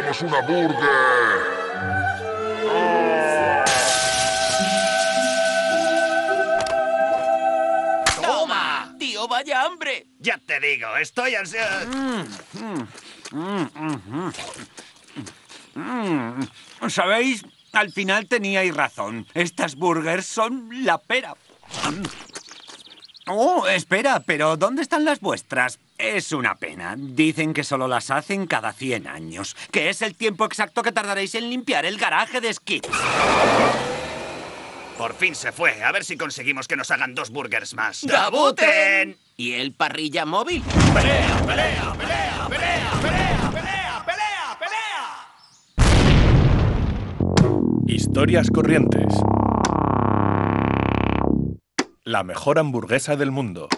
¡Queremos una burger! ¡Toma! ¡Tío, vaya hambre! Ya te digo, estoy ansioso. ¿Sabéis? Al final teníais razón. Estas burgers son la pera. Oh, espera, pero ¿dónde están las vuestras? Es una pena. Dicen que solo las hacen cada 100 años, que es el tiempo exacto que tardaréis en limpiar el garaje de Skips. Por fin se fue. A ver si conseguimos que nos hagan 2 burgers más. ¡Dabuten! ¿Y el parrilla móvil? ¡Pelea, pelea, pelea, pelea, pelea, pelea, pelea, pelea! Historias corrientes. La mejor hamburguesa del mundo.